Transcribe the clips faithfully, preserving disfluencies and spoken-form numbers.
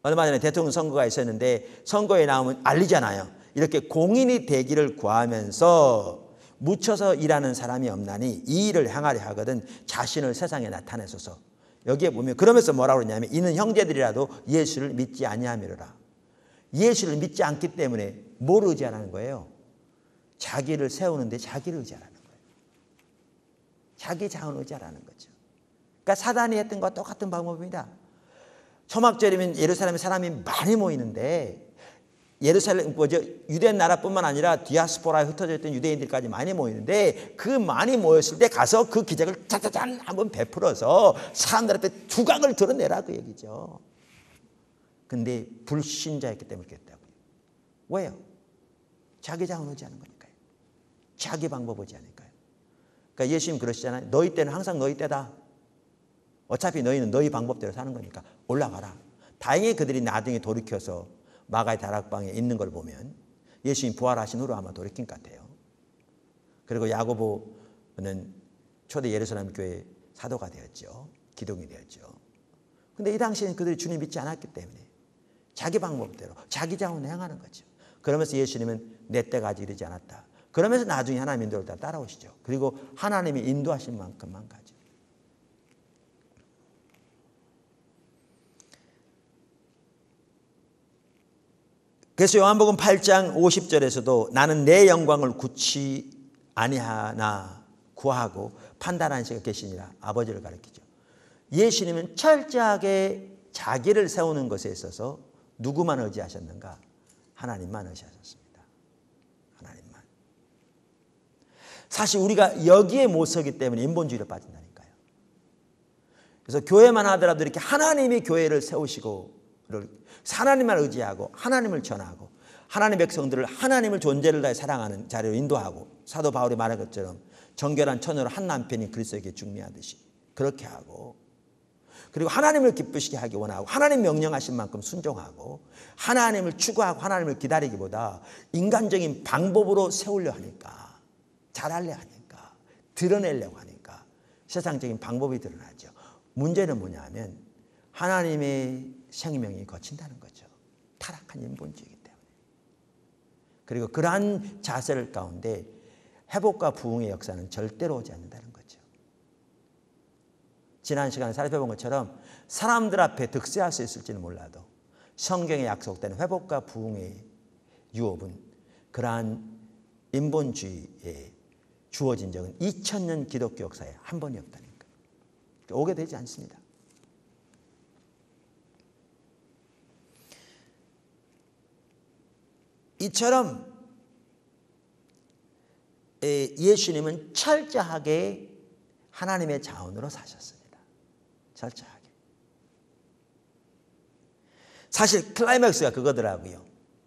얼마 전에 대통령 선거가 있었는데 선거에 나오면 알리잖아요. 이렇게 공인이 되기를 구하면서 묻혀서 일하는 사람이 없나니 이 일을 행하려 하거든 자신을 세상에 나타내소서. 여기에 보면 그러면서 뭐라고 그러냐면 이는 형제들이라도 예수를 믿지 아니하미로라. 예수를 믿지 않기 때문에 뭘 의지하라는 거예요? 자기를 세우는데 자기를 의지하라는 거예요. 자기 자원을 의지하라는 거죠. 그러니까 사단이 했던 것과 똑같은 방법입니다. 초막절이면 예루살렘에 사람이 많이 모이는데 예루살렘 뭐죠? 유대 나라뿐만 아니라 디아스포라에 흩어져 있던 유대인들까지 많이 모이는데 그 많이 모였을 때 가서 그 기적을 짜자잔 한번 베풀어서 사람들 앞에 두각을 드러내라 그 얘기죠. 근데 불신자였기 때문에 그랬다고요. 왜요? 자기 자원 의지하는 거니까요. 자기 방법 의지하니까요. 그러니까 예수님 그러시잖아요. 너희 때는 항상 너희 때다. 어차피 너희는 너희 방법대로 사는 거니까 올라가라. 다행히 그들이 나중에 돌이켜서 마가의 다락방에 있는 걸 보면 예수님 부활하신 후로 아마 돌이킨 것 같아요. 그리고 야고보는 초대 예루살렘 교회 사도가 되었죠. 기독이 되었죠. 그런데 이 당시에는 그들이 주님 믿지 않았기 때문에 자기 방법대로 자기 자원을 행하는 거죠. 그러면서 예수님은 내 때가 아직 이르지 않았다. 그러면서 나중에 하나님 인도를 다 따라오시죠. 그리고 하나님이 인도하신 만큼만 가죠. 그래서 요한복음 팔 장 오십 절에서도 나는 내 영광을 굳이 아니하나 구하고 판단하는 시가 계시니라 아버지를 가리키죠. 예수님은 철저하게 자기를 세우는 것에 있어서 누구만 의지하셨는가? 하나님만 의지하셨습니다. 하나님만. 사실 우리가 여기에 못 서기 때문에 인본주의로 빠진다니까요. 그래서 교회만 하더라도 이렇게 하나님이 교회를 세우시고 하나님만 의지하고 하나님을 전하고 하나님의 백성들을 하나님을 존재를 다해 사랑하는 자리로 인도하고 사도 바울이 말한 것처럼 정결한 처녀로 한 남편이 그리스도에게 중매하듯이 그렇게 하고 그리고 하나님을 기쁘시게 하기 원하고 하나님 명령하신 만큼 순종하고 하나님을 추구하고 하나님을 기다리기보다 인간적인 방법으로 세우려 하니까 잘하려 하니까 드러내려고 하니까 세상적인 방법이 드러나죠. 문제는 뭐냐 하면 하나님의 생명이 거친다는 거죠. 타락한 인본주의이기 때문에. 그리고 그러한 자세를 가운데 회복과 부흥의 역사는 절대로 오지 않는다는 거죠. 지난 시간에 살펴본 것처럼 사람들 앞에 득세할 수 있을지는 몰라도 성경에 약속되는 회복과 부흥의 유업은 그러한 인본주의에 주어진 적은 이천 년 기독교 역사에 한 번이 없다니까. 오게 되지 않습니다. 이처럼 예수님은 철저하게 하나님의 자원으로 사셨습니다. 철저하게. 사실 클라이맥스가 그거더라고요.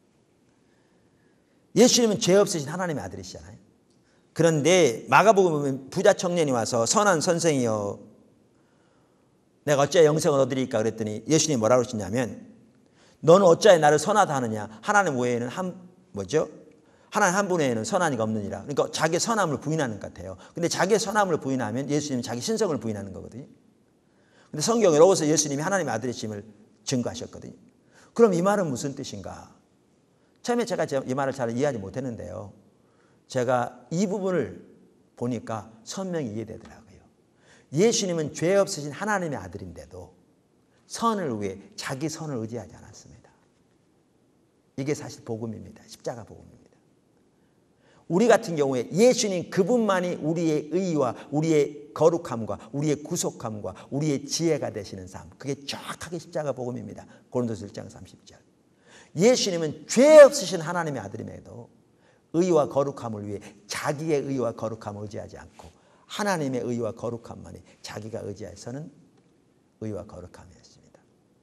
예수님은 죄 없으신 하나님의 아들이시잖아요. 그런데 마가복음 보면 부자 청년이 와서 선한 선생이여 내가 어찌하여 영생을 얻으리까 그랬더니 예수님이 뭐라고 그러시냐면 너는 어찌하여 나를 선하다 하느냐. 하나님 외에는 한 뭐죠? 하나님 한 분 외에는 선한 이가 없느니라. 그러니까 자기의 선함을 부인하는 것 같아요. 근데 자기의 선함을 부인하면 예수님은 자기 신성을 부인하는 거거든요. 근데 성경에 로고서 예수님이 하나님의 아들이심을 증거하셨거든요. 그럼 이 말은 무슨 뜻인가? 처음에 제가 이 말을 잘 이해하지 못했는데요. 제가 이 부분을 보니까 선명히 이해되더라고요. 예수님은 죄 없으신 하나님의 아들인데도 선을 위해 자기 선을 의지하지 않았습니다. 이게 사실 복음입니다. 십자가 복음입니다. 우리 같은 경우에 예수님 그분만이 우리의 의와 우리의 거룩함과 우리의 구속함과 우리의 지혜가 되시는 삶. 그게 정확하게 십자가 복음입니다. 고린도서 일 장 삼십 절. 예수님은 죄 없으신 하나님의 아들임에도 의와 거룩함을 위해 자기의 의와 거룩함을 의지하지 않고 하나님의 의와 거룩함만이 자기가 의지해서는 의와 거룩함이었습니다.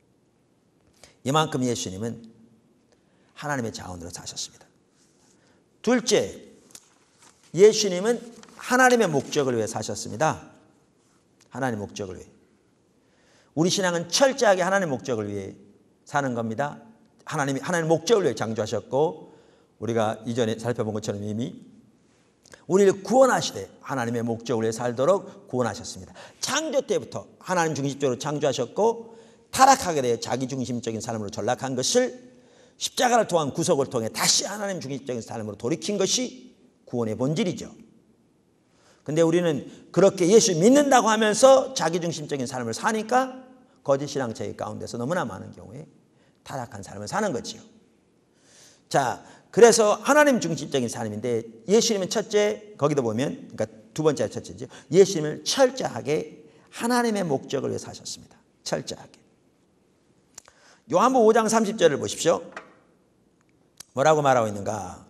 이만큼 예수님은 하나님의 자원으로 사셨습니다. 둘째, 예수님은 하나님의 목적을 위해 사셨습니다. 하나님의 목적을 위해. 우리 신앙은 철저하게 하나님의 목적을 위해 사는 겁니다. 하나님이 하나님의 목적을 위해 창조하셨고 우리가 이전에 살펴본 것처럼 이미 우리를 구원하시되 하나님의 목적을 위해 살도록 구원하셨습니다. 창조 때부터 하나님 중심적으로 창조하셨고 타락하게 되어 자기중심적인 삶으로 전락한 것을 십자가를 통한 구속을 통해 다시 하나님 중심적인 삶으로 돌이킨 것이 구원의 본질이죠. 근데 우리는 그렇게 예수 믿는다고 하면서 자기중심적인 삶을 사니까 거짓 신앙체계 가운데서 너무나 많은 경우에 타락한 삶을 사는 거지요. 자, 그래서 하나님 중심적인 삶인데 예수님은 첫째, 거기도 보면, 그러니까 두 번째 첫째죠. 예수님을 철저하게 하나님의 목적을 위해 사셨습니다. 철저하게. 요한복음 오 장 삼십 절을 보십시오. 뭐라고 말하고 있는가?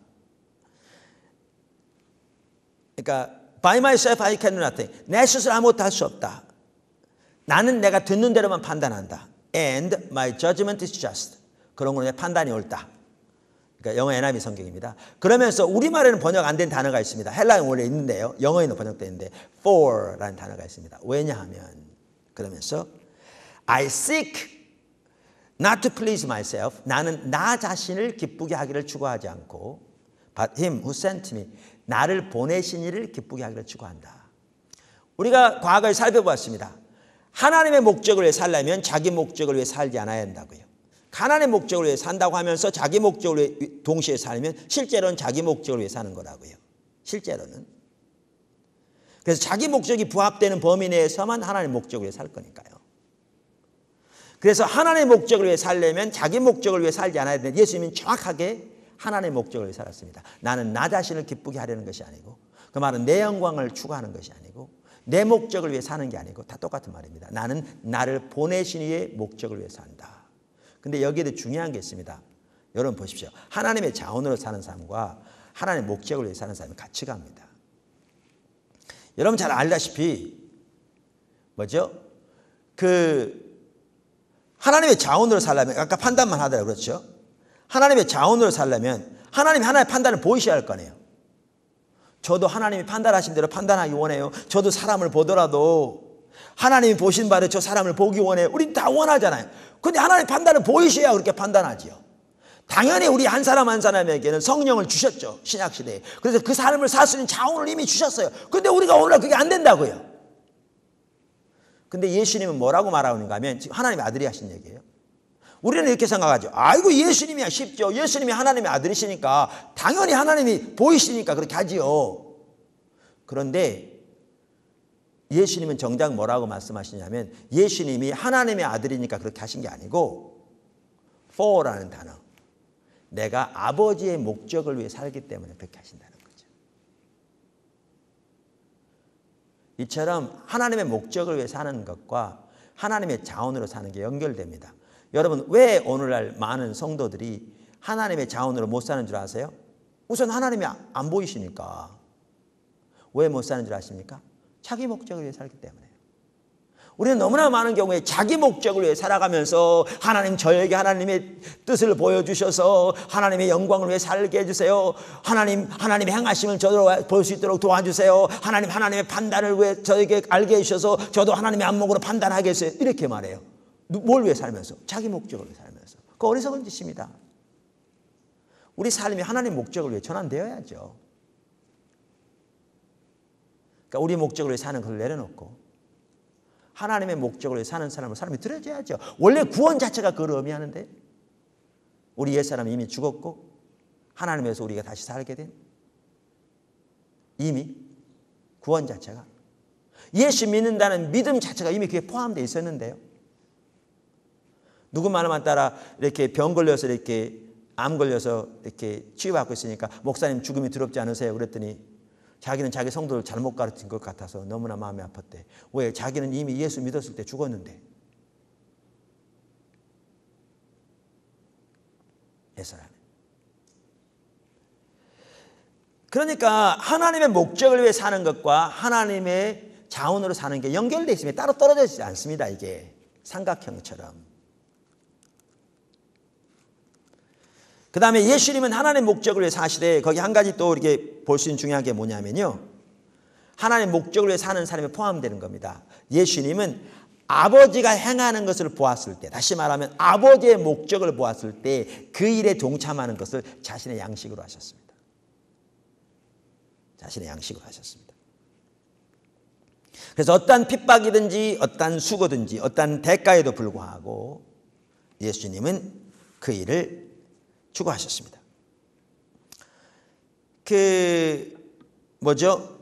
그러니까 By myself I can do nothing. 내 스스로 아무것도 할 수 없다. 나는 내가 듣는 대로만 판단한다. And my judgment is just. 그런 거는 내 판단이 옳다. 그러니까 영어 엔아이브이 성경입니다. 그러면서 우리말에는 번역 안 된 단어가 있습니다. 헬라어는 원래 있는데요. 영어에는 번역되어 있는데 for라는 단어가 있습니다. 왜냐하면 그러면서 I seek not to please myself. 나는 나 자신을 기쁘게 하기를 추구하지 않고 but him who sent me. 나를 보내신 이를 기쁘게 하기를 추구한다. 우리가 과거에 살펴보았습니다. 하나님의 목적을 위해 살려면 자기 목적을 위해 살지 않아야 한다고요. 하나님의 목적을 위해 산다고 하면서 자기 목적을 위해 동시에 살면 실제로는 자기 목적을 위해 사는 거라고요. 실제로는. 그래서 자기 목적이 부합되는 범위 내에서만 하나님의 목적을 위해 살 거니까요. 그래서 하나님의 목적을 위해 살려면 자기 목적을 위해 살지 않아야 되는데 예수님은 정확하게 하나님의 목적을 위해 살았습니다. 나는 나 자신을 기쁘게 하려는 것이 아니고 그 말은 내 영광을 추구하는 것이 아니고 내 목적을 위해 사는 게 아니고 다 똑같은 말입니다. 나는 나를 보내신 이의 목적을 위해 산다. 근데 여기에도 중요한 게 있습니다. 여러분 보십시오. 하나님의 자원으로 사는 삶과 하나님의 목적을 위해 사는 삶이 같이 갑니다. 여러분 잘 알다시피 뭐죠? 그 하나님의 자원으로 살려면 아까 판단만 하더라고요. 그렇죠? 하나님의 자원으로 살려면 하나님이 하나의 판단을 보이셔야 할 거네요. 저도 하나님이 판단하신 대로 판단하기 원해요. 저도 사람을 보더라도 하나님이 보신 바를 저 사람을 보기 원해요. 우린 다 원하잖아요. 근데 하나님 판단을 보이셔야 그렇게 판단하지요. 당연히 우리 한 사람 한 사람에게는 성령을 주셨죠. 신약시대에. 그래서 그 사람을 살 수 있는 자원을 이미 주셨어요. 근데 우리가 오늘날 그게 안 된다고요. 근데 예수님은 뭐라고 말하는가 하면 지금 하나님의 아들이 하신 얘기예요. 우리는 이렇게 생각하죠. 아이고 예수님이야 쉽죠. 예수님이 하나님의 아들이시니까 당연히 하나님이 보이시니까 그렇게 하지요. 그런데 예수님은 정작 뭐라고 말씀하시냐면 예수님이 하나님의 아들이니까 그렇게 하신 게 아니고 for라는 단어. 내가 아버지의 목적을 위해 살기 때문에 그렇게 하신다는 거죠. 이처럼 하나님의 목적을 위해 사는 것과 하나님의 자원으로 사는 게 연결됩니다. 여러분 왜 오늘날 많은 성도들이 하나님의 자원으로 못 사는 줄 아세요? 우선 하나님이 안 보이시니까. 왜 못 사는 줄 아십니까? 자기 목적을 위해 살기 때문에요. 우리는 너무나 많은 경우에 자기 목적을 위해 살아가면서 하나님 저에게 하나님의 뜻을 보여주셔서 하나님의 영광을 위해 살게 해주세요. 하나님 하나님의 행하심을 저도 볼 수 있도록 도와주세요. 하나님 하나님의 판단을 위해 저에게 알게 해주셔서 저도 하나님의 안목으로 판단하게 해주세요. 이렇게 말해요. 뭘 위해 살면서? 자기 목적을 위해 살면서. 그 어리석은 짓입니다. 우리 삶이 하나님 목적을 위해 전환되어야죠. 그러니까 우리 목적을 위해 사는 것을 내려놓고 하나님의 목적을 위해 사는 사람을 사람이 들어줘야죠. 원래 구원 자체가 그걸 의미하는데 우리 옛사람이 이미 죽었고 하나님에서 우리가 다시 살게 된 이미 구원 자체가 예수 믿는다는 믿음 자체가 이미 그게 포함되어 있었는데요. 누구 말만 따라 이렇게 병 걸려서 이렇게 암 걸려서 이렇게 치유받고 있으니까 목사님 죽음이 두렵지 않으세요? 그랬더니 자기는 자기 성도를 잘못 가르친 것 같아서 너무나 마음이 아팠대. 왜? 자기는 이미 예수 믿었을 때 죽었는데. 예수라네. 그러니까 하나님의 목적을 위해 사는 것과 하나님의 자원으로 사는 게 연결되어 있습니다. 따로 떨어져 있지 않습니다. 이게 삼각형처럼. 그 다음에 예수님은 하나님의 목적을 위해 사시되 거기 한 가지 또 이렇게 볼 수 있는 중요한 게 뭐냐면요. 하나님의 목적을 위해 사는 사람이 포함되는 겁니다. 예수님은 아버지가 행하는 것을 보았을 때, 다시 말하면 아버지의 목적을 보았을 때 그 일에 동참하는 것을 자신의 양식으로 하셨습니다. 자신의 양식으로 하셨습니다. 그래서 어떠한 핍박이든지 어떠한 수고든지 어떠한 대가에도 불구하고 예수님은 그 일을 추구하셨습니다. 그 뭐죠?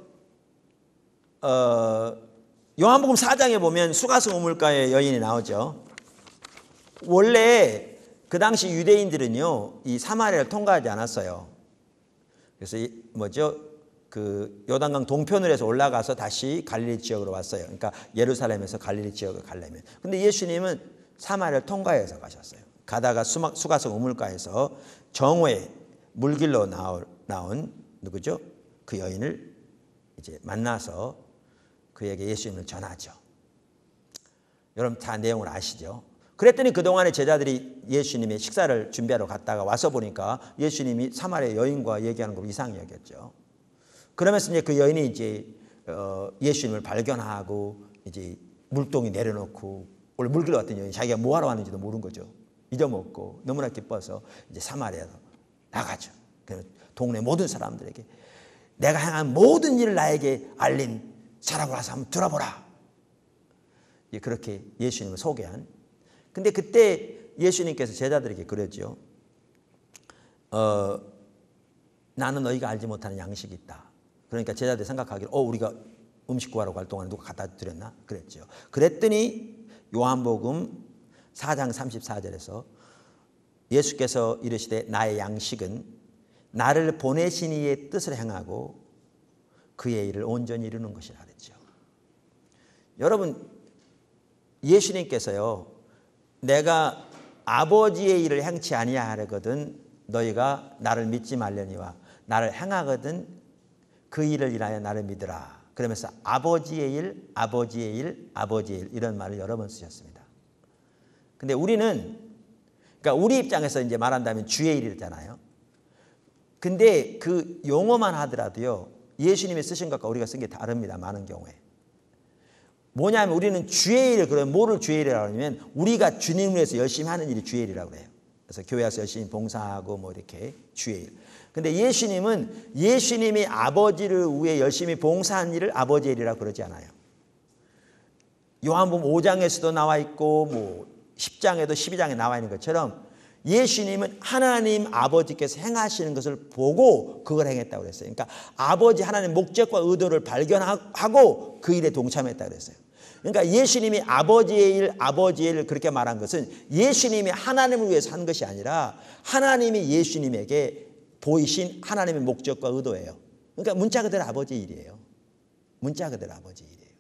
어, 요한복음 사 장에 보면 수가성 우물가의 여인이 나오죠. 원래 그 당시 유대인들은요, 이 사마리아를 통과하지 않았어요. 그래서 이 뭐죠? 그 요단강 동편으로 해서 올라가서 다시 갈릴리 지역으로 왔어요. 그러니까 예루살렘에서 갈릴리 지역을 가려면. 근데 예수님은 사마리아를 통과해서 가셨어요. 가다가 수막, 수가성 우물가에서 정오에 물길로 나올, 나온 누구죠? 그 여인을 이제 만나서 그에게 예수님을 전하죠. 여러분 다 내용을 아시죠? 그랬더니 그동안에 제자들이 예수님의 식사를 준비하러 갔다가 와서 보니까 예수님이 사마리아 여인과 얘기하는 걸 이상히 여겼죠. 그러면서 이제 그 여인이 이제 어 예수님을 발견하고 이제 물동이 내려놓고, 원래 물길로 왔던 여인이 자기가 뭐하러 왔는지도 모르는 거죠. 잊어먹고 너무나 기뻐서 이제 사마리아로 나가죠. 그래서 동네 모든 사람들에게 내가 행한 모든 일을 나에게 알린 사람을 와서 한번 들어보라. 그렇게 예수님을 소개한. 근데 그때 예수님께서 제자들에게 그랬죠. 어, 나는 너희가 알지 못하는 양식이 있다. 그러니까 제자들이 생각하기를 어 우리가 음식 구하러 갈 동안에 누가 갖다 드렸나? 그랬죠. 그랬더니 요한복음 사 장 삼십사 절에서 예수께서 이르시되 나의 양식은 나를 보내신 이의 뜻을 행하고 그의 일을 온전히 이루는 것이라 그랬죠. 여러분, 예수님께서요, 내가 아버지의 일을 행치 아니하려거든 너희가 나를 믿지 말려니와 나를 행하거든 그 일을 인하여 나를 믿으라. 그러면서 아버지의 일, 아버지의 일, 아버지의 일 이런 말을 여러 번 쓰셨습니다. 근데 우리는, 그러니까 우리 입장에서 이제 말한다면 주의 일이잖아요. 근데 그 용어만 하더라도요, 예수님이 쓰신 것과 우리가 쓴 게 다릅니다. 많은 경우에. 뭐냐면 우리는 주의 일을, 그러면 뭐를 주의 일이라고 하냐면 우리가 주님을 위해서 열심히 하는 일이 주의 일이라고 해요. 그래서 교회 와서 열심히 봉사하고 뭐 이렇게 주의 일. 근데 예수님은 예수님이 아버지를 위해 열심히 봉사한 일을 아버지의 일이라고 그러지 않아요. 요한복음 오 장에서도 나와 있고 뭐 십 장에도 십이 장에 나와 있는 것처럼 예수님은 하나님 아버지께서 행하시는 것을 보고 그걸 행했다고 그랬어요. 그러니까 아버지 하나님의 목적과 의도를 발견하고 그 일에 동참했다고 그랬어요. 그러니까 예수님이 아버지의 일, 아버지의 일 그렇게 말한 것은 예수님이 하나님을 위해서 한 것이 아니라 하나님이 예수님에게 보이신 하나님의 목적과 의도예요. 그러니까 문자 그대로 아버지의 일이에요. 문자 그대로 아버지의 일이에요.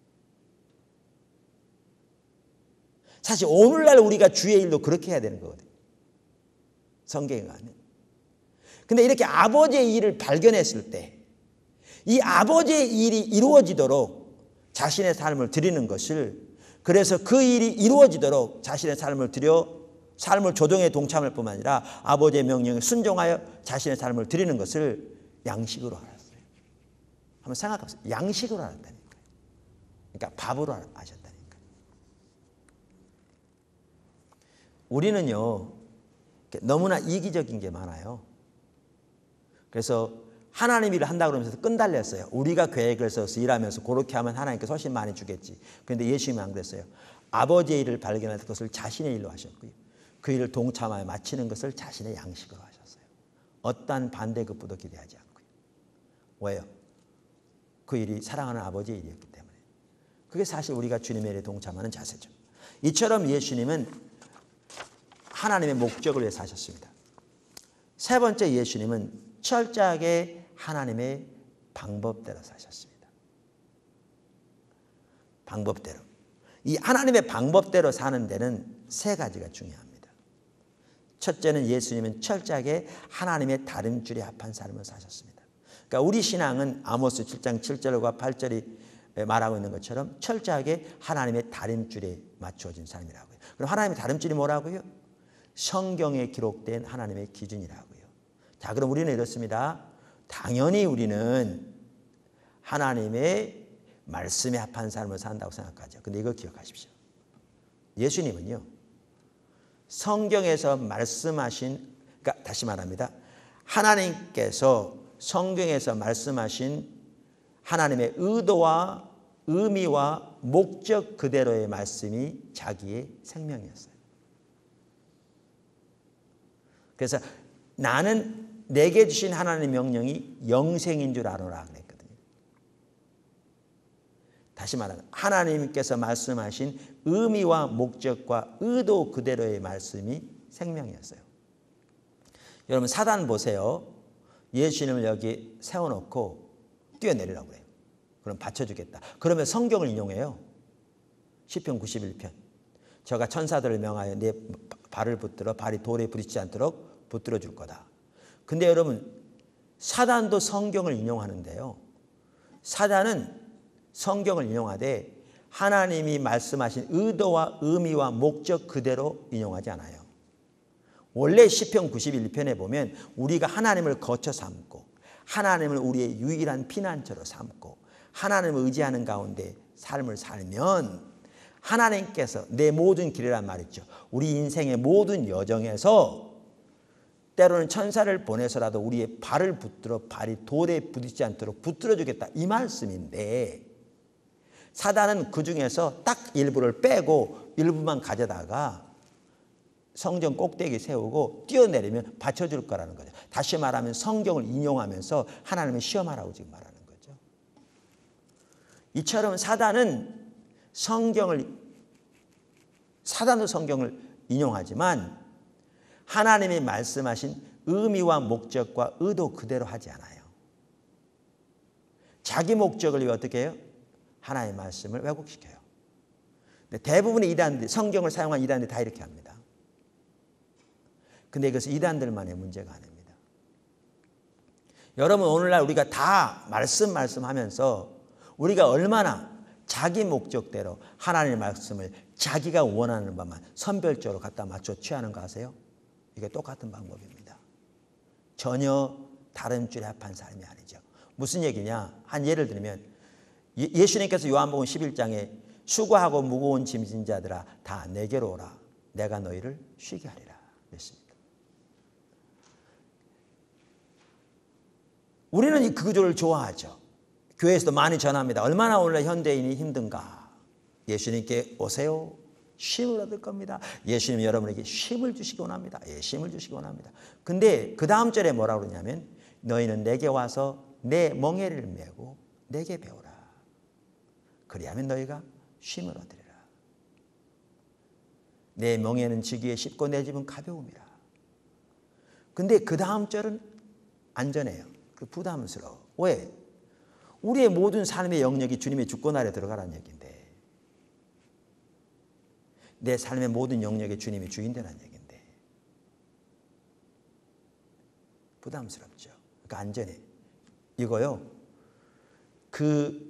사실 오늘날 우리가 주의 일도 그렇게 해야 되는 거거든요. 성경에 가면. 근데 이렇게 아버지의 일을 발견했을 때 이 아버지의 일이 이루어지도록 자신의 삶을 드리는 것을, 그래서 그 일이 이루어지도록 자신의 삶을 드려 삶을 조정에 동참할 뿐만 아니라 아버지의 명령에 순종하여 자신의 삶을 드리는 것을 양식으로 알았어요. 한번 생각해보세요. 양식으로 알았다니까요. 그러니까 밥으로 아셨다니까요. 우리는요, 너무나 이기적인 게 많아요. 그래서 하나님 일을 한다고 그러면서 끈달렸어요. 우리가 계획을 써서 일하면서 그렇게 하면 하나님께서 훨씬 많이 주겠지. 그런데 예수님은 안 그랬어요. 아버지의 일을 발견할 것을 자신의 일로 하셨고요. 그 일을 동참하여 마치는 것을 자신의 양식으로 하셨어요. 어떠한 반대급부도 기대하지 않고요. 왜요? 그 일이 사랑하는 아버지의 일이었기 때문에. 그게 사실 우리가 주님의 일에 동참하는 자세죠. 이처럼 예수님은 하나님의 목적을 위해서 하셨습니다. 세 번째, 예수님은 철저하게 하나님의 방법대로 사셨습니다. 방법대로. 이 하나님의 방법대로 사는 데는 세 가지가 중요합니다. 첫째는 예수님은 철저하게 하나님의 다림줄에 합한 삶을 사셨습니다. 그러니까 우리 신앙은 아모스 칠 장 칠 절과 팔 절이 말하고 있는 것처럼 철저하게 하나님의 다림줄에 맞춰진 삶이라고요. 그럼 하나님의 다림줄이 뭐라고요? 성경에 기록된 하나님의 기준이라고요. 자, 그럼 우리는 이렇습니다. 당연히 우리는 하나님의 말씀에 합한 삶을 산다고 생각하죠. 근데 이거 기억하십시오. 예수님은요, 성경에서 말씀하신, 그러니까 다시 말합니다. 하나님께서 성경에서 말씀하신 하나님의 의도와 의미와 목적 그대로의 말씀이 자기의 생명이었어요. 그래서 나는 내게 주신 하나님의 명령이 영생인 줄 알아라 그랬거든요. 다시 말하면 하나님께서 말씀하신 의미와 목적과 의도 그대로의 말씀이 생명이었어요. 여러분 사단 보세요. 예수님을 여기 세워놓고 뛰어내리라고 그래요. 그럼 받쳐주겠다. 그러면 성경을 인용해요. 시편 구십일 편. 저가 천사들을 명하여 내 발을 붙들어 발이 돌에 부딪히지 않도록 붙들어 줄 거다. 근데 여러분 사단도 성경을 인용하는데요. 사단은 성경을 인용하되 하나님이 말씀하신 의도와 의미와 목적 그대로 인용하지 않아요. 원래 시편 구십일 편에 보면 우리가 하나님을 거쳐 삼고 하나님을 우리의 유일한 피난처로 삼고 하나님을 의지하는 가운데 삶을 살면 하나님께서 내 모든 길이란 말이죠. 우리 인생의 모든 여정에서 때로는 천사를 보내서라도 우리의 발을 붙들어 발이 돌에 부딪히지 않도록 붙들어 주겠다 이 말씀인데 사단은 그 중에서 딱 일부를 빼고 일부만 가져다가 성전 꼭대기 세우고 뛰어내리면 받쳐줄 거라는 거죠. 다시 말하면 성경을 인용하면서 하나님을 시험하라고 지금 말하는 거죠. 이처럼 사단은 성경을 사단도 성경을 인용하지만 하나님이 말씀하신 의미와 목적과 의도 그대로 하지 않아요. 자기 목적을 위해 어떻게 해요? 하나님의 말씀을 왜곡시켜요. 근데 대부분의 이단들, 성경을 사용한 이단들이 다 이렇게 합니다. 근데 이것은 이단들만의 문제가 아닙니다. 여러분 오늘날 우리가 다 말씀 말씀하면서 우리가 얼마나 자기 목적대로 하나님의 말씀을 자기가 원하는 바만 선별적으로 갖다 맞춰 취하는 거 아세요? 이게 똑같은 방법입니다. 전혀 다른 줄에 합한 삶이 아니죠. 무슨 얘기냐? 한 예를 들면 예수님께서 요한복음 십일 장에 수고하고 무거운 짐진 자들아 다 내게로 오라. 내가 너희를 쉬게 하리라. 그랬습니다. 우리는 그 구조를 좋아하죠. 교회에서도 많이 전합니다. 얼마나 오늘날 현대인이 힘든가. 예수님께 오세요. 쉼을 얻을 겁니다. 예수님 여러분에게 쉼을 주시기 원합니다. 예, 쉼을 주시기 원합니다. 근데 그 다음 절에 뭐라고 그러냐면 너희는 내게 와서 내 멍에를 메고 내게 배우라. 그리하면 너희가 쉼을 얻으리라. 내 멍에는 지기에 쉽고 내 짐은 가벼움이라. 근데 그 다음 절은 안전해요. 그 부담스러워. 왜? 우리의 모든 삶의 영역이 주님의 주권 아래 들어가라는 얘기인데 내 삶의 모든 영역에 주님이 주인 되라는 얘기인데 부담스럽죠. 그러니까 안전해. 이거요. 그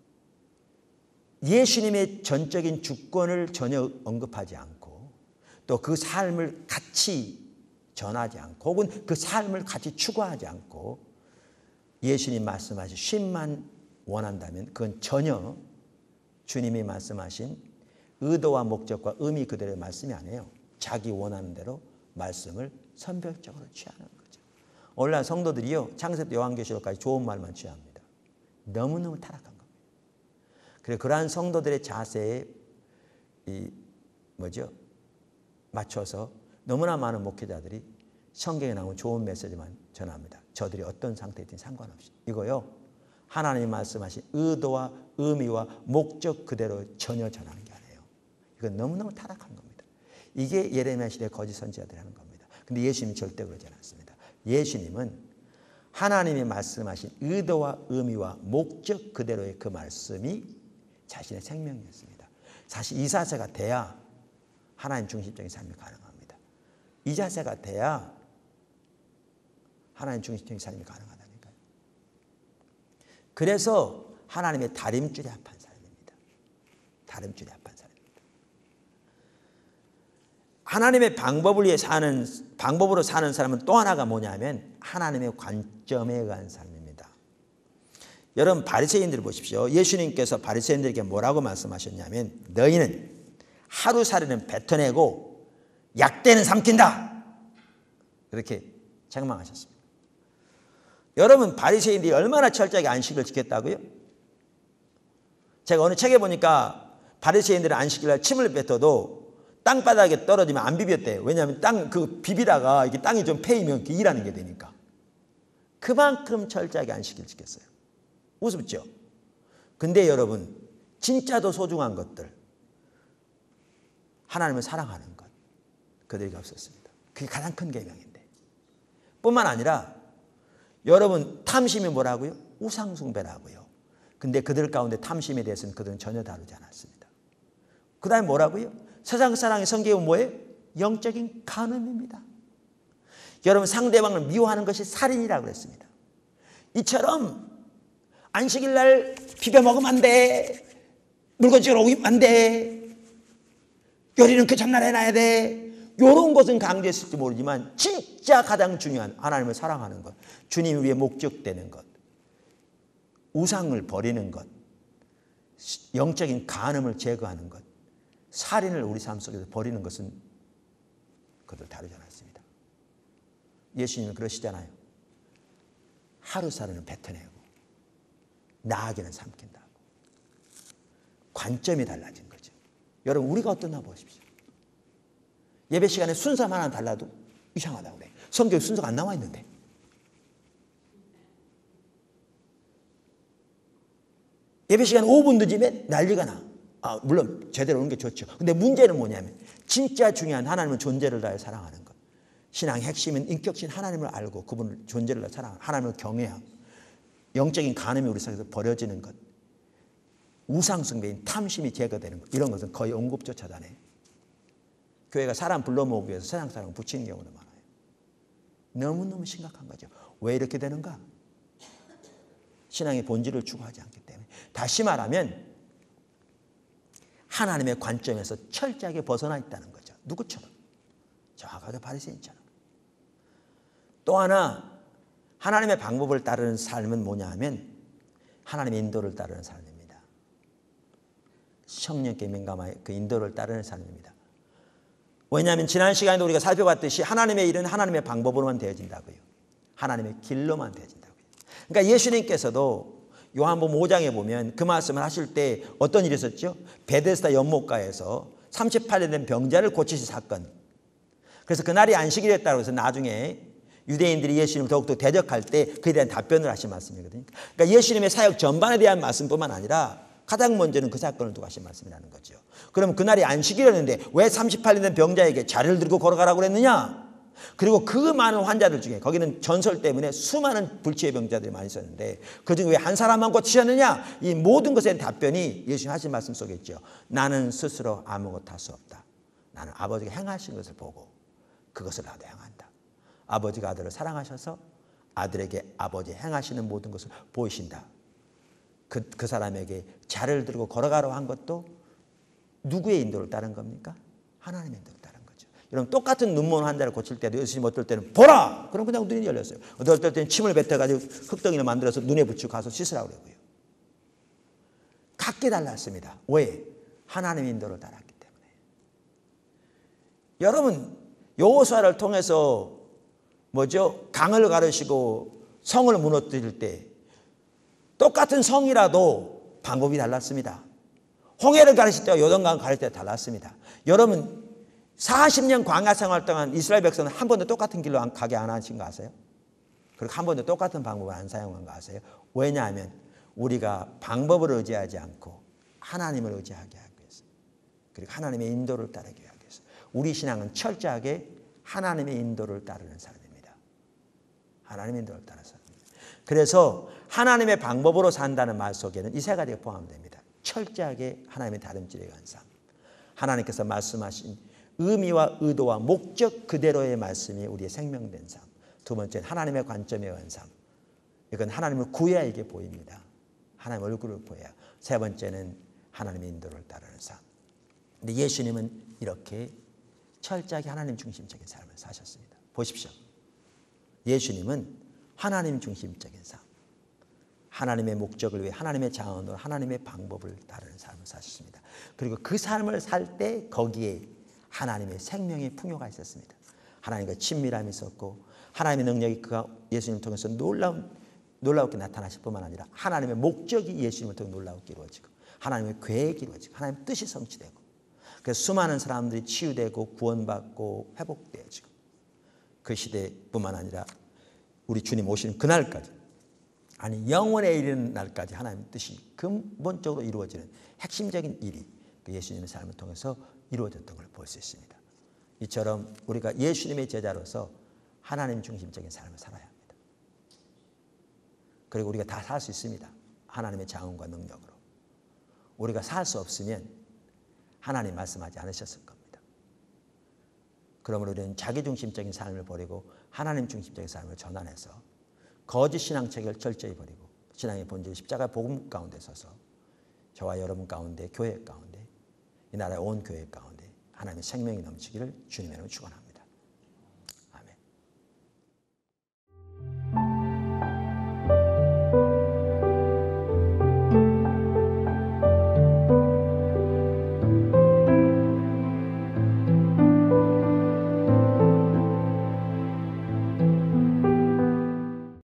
예수님의 전적인 주권을 전혀 언급하지 않고 또 그 삶을 같이 전하지 않고 혹은 그 삶을 같이 추구하지 않고 예수님 말씀하신 쉼만 원한다면 그건 전혀 주님이 말씀하신 의도와 목적과 의미 그대로의 말씀이 아니에요. 자기 원하는 대로 말씀을 선별적으로 취하는 거죠. 오늘날 성도들이요. 창세부터 요한계시록까지 좋은 말만 취합니다. 너무너무 타락한 겁니다. 그래서 그러한 성도들의 자세에 이 뭐죠? 맞춰서 너무나 많은 목회자들이 성경에 나온 좋은 메시지만 전합니다. 저들이 어떤 상태이든 상관없이. 이거요. 하나님이 말씀하신 의도와 의미와 목적 그대로 전혀 전하는 게 아니에요. 이건 너무너무 타락한 겁니다. 이게 예레미야 시대 거짓 선지자들이 하는 겁니다. 근데 예수님이 절대 그러지 않았습니다. 예수님은 하나님이 말씀하신 의도와 의미와 목적 그대로의 그 말씀이 자신의 생명이었습니다. 사실 이 자세가 돼야 하나님 중심적인 삶이 가능합니다. 이 자세가 돼야 하나님 중심적인 삶이 가능하다니까요. 그래서 하나님의 다림줄에 합한 삶입니다. 다림줄에 합한 삶입니다. 하나님의 방법을 위해 사는 방법으로 사는 사람은 또 하나가 뭐냐면 하나님의 관점에 의한 삶입니다. 여러분 바리새인들 보십시오. 예수님께서 바리새인들에게 뭐라고 말씀하셨냐면 너희는 하루살이는 뱉어내고 약대는 삼킨다. 그렇게 책망하셨습니다. 여러분 바리새인들이 얼마나 철저하게 안식을 지켰다고요? 제가 어느 책에 보니까 바리새인들은 안식일날 침을 뱉어도 땅바닥에 떨어지면 안 비볐대요. 왜냐하면 땅 그 비비다가 이게 땅이 좀 패이면 일하는 게 되니까. 그만큼 철저하게 안식일 지켰어요. 우습죠? 근데 여러분, 진짜 더 소중한 것들, 하나님을 사랑하는 것, 그들에게 없었습니다. 그게 가장 큰 계명인데. 뿐만 아니라 여러분, 탐심이 뭐라고요? 우상숭배라고요. 근데 그들 가운데 탐심에 대해서는 그들은 전혀 다루지 않았습니다. 그 다음에 뭐라고요? 세상 사랑의 성격은 뭐예요? 영적인 간음입니다. 여러분, 상대방을 미워하는 것이 살인이라고 그랬습니다. 이처럼 안식일 날 비벼 먹으면 안 돼. 물건지로 오면 안 돼. 요리는 그 전날 해놔야 돼. 이런 것은 강조했을지 모르지만 진짜 가장 중요한 하나님을 사랑하는 것, 주님 위에 목적되는 것, 우상을 버리는 것, 영적인 간음을 제거하는 것, 살인을 우리 삶 속에서 버리는 것은 그들 다루지 않았습니다. 예수님은 그러시잖아요. 하루살이는 뱉어내고 나아가는 삼킨다고. 관점이 달라진 거죠. 여러분, 우리가 어떠나 보십시오. 예배 시간에 순서만 하나 달라도 이상하다고 그래. 성경에 순서가 안 나와 있는데. 예배 시간 오 분 늦으면 난리가 나. 아, 물론 제대로 오는 게 좋죠. 근데 문제는 뭐냐면 진짜 중요한 하나님은 존재를 다해 사랑하는 것. 신앙의 핵심은 인격신 하나님을 알고 그분을 존재를 다해 사랑하는, 하나님을 경외하고 영적인 간음이 우리 속에서 버려지는 것, 우상숭배인 탐심이 제거되는 것, 이런 것은 거의 언급조차도 안 해요. 교회가 사람 불러 모으기 위해서 세상 사람을 붙이는 경우도 많아요. 너무너무 심각한 거죠. 왜 이렇게 되는가? 신앙의 본질을 추구하지 않기 때문에. 다시 말하면 하나님의 관점에서 철저하게 벗어나 있다는 거죠. 누구처럼? 정확하게 바리새인처럼. 또 하나, 하나님의 방법을 따르는 삶은 뭐냐 하면 하나님의 인도를 따르는 삶입니다. 성령께 민감하여 그 인도를 따르는 삶입니다. 왜냐하면 지난 시간에도 우리가 살펴봤듯이 하나님의 일은 하나님의 방법으로만 되어진다고요. 하나님의 길로만 되어진다고요. 그러니까 예수님께서도 요한복음 오 장에 보면 그 말씀을 하실 때 어떤 일이 있었죠? 베데스다 연못가에서 삼십팔 년 된 병자를 고치신 사건. 그래서 그날이 안식일이었다고 해서 나중에 유대인들이 예수님을 더욱더 대적할 때 그에 대한 답변을 하신 말씀이거든요. 그러니까 예수님의 사역 전반에 대한 말씀뿐만 아니라 가장 먼저는 그 사건을 두고 하신 말씀이라는 거죠. 그러면 그날이 안식일이었는데 왜 삼십팔 년 된 병자에게 자리를 들고 걸어가라고 그랬느냐? 그리고 그 많은 환자들 중에 거기는 전설 때문에 수많은 불치의 병자들이 많이 있었는데 그중에 왜 한 사람만 고치셨느냐? 이 모든 것에 대한 답변이 예수님 하신 말씀 속에 있죠. 나는 스스로 아무것도 할 수 없다. 나는 아버지가 행하신 것을 보고 그것을 나도 행한다. 아버지가 아들을 사랑하셔서 아들에게 아버지 행하시는 모든 것을 보이신다. 그, 그 사람에게 자를 들고 걸어가라고 한 것도 누구의 인도를 따른 겁니까? 하나님의 인도를 따른 거죠. 여러분, 똑같은 눈먼 환자를 고칠 때도 예수님 어떨 때는 보라! 그럼 그냥 눈이 열렸어요. 어떨 때는 침을 뱉어가지고 흙덩이를 만들어서 눈에 붙이고 가서 씻으라고 그러고요. 각기 달랐습니다. 왜? 하나님의 인도를 따랐기 때문에. 여러분, 여호수아를 통해서 뭐죠? 강을 가르시고 성을 무너뜨릴 때 똑같은 성이라도 방법이 달랐습니다. 홍해를 가르칠 때와 요단강을 가르칠 때가 달랐습니다. 여러분, 사십 년 광야 생활 동안 이스라엘 백성은 한 번도 똑같은 길로 가게 안 하신 거 아세요? 그리고 한 번도 똑같은 방법을 안 사용한 거 아세요? 왜냐하면 우리가 방법을 의지하지 않고 하나님을 의지하게 하기 위해서, 그리고 하나님의 인도를 따르기 위해서. 우리 신앙은 철저하게 하나님의 인도를 따르는 삶입니다. 하나님의 인도를 따라서. 그래서 하나님의 방법으로 산다는 말 속에는 이 세 가지가 포함됩니다. 철저하게 하나님의 다름질에 의한 삶. 하나님께서 말씀하신 의미와 의도와 목적 그대로의 말씀이 우리의 생명된 삶. 두 번째는 하나님의 관점에 의한 삶. 이건 하나님을 구해야 이게 보입니다. 하나님 얼굴을 보여야. 세 번째는 하나님의 인도를 따르는 삶. 근데 예수님은 이렇게 철저하게 하나님 중심적인 삶을 사셨습니다. 보십시오. 예수님은 하나님 중심적인 삶, 하나님의 목적을 위해 하나님의 자원으로 하나님의 방법을 따르는 삶을 사셨습니다. 그리고 그 삶을 살 때 거기에 하나님의 생명의 풍요가 있었습니다. 하나님과 친밀함이 있었고 하나님의 능력이 그가 예수님을 통해서 놀라운, 놀라웠게 나타나실 뿐만 아니라 하나님의 목적이 예수님을 통해 놀라웠게 이루어지고 하나님의 계획이 이루어지고 하나님의 뜻이 성취되고 그래서 수많은 사람들이 치유되고 구원받고 회복되어지고 그 시대뿐만 아니라 우리 주님 오시는 그날까지 아니 영원에 이르는 날까지 하나님의 뜻이 근본적으로 이루어지는 핵심적인 일이 그 예수님의 삶을 통해서 이루어졌던 걸 볼 수 있습니다. 이처럼 우리가 예수님의 제자로서 하나님 중심적인 삶을 살아야 합니다. 그리고 우리가 다 살 수 있습니다. 하나님의 자원과 능력으로. 우리가 살 수 없으면 하나님 말씀하지 않으셨을 겁니다. 그러므로 우리는 자기중심적인 삶을 버리고 하나님 중심적인 삶을 전환해서 거짓 신앙책을 철저히 버리고 신앙의 본질 십자가 복음 가운데 서서 저와 여러분 가운데 교회 가운데 이 나라의 온 교회 가운데 하나님의 생명이 넘치기를 주님의 이름으로 축원합니다.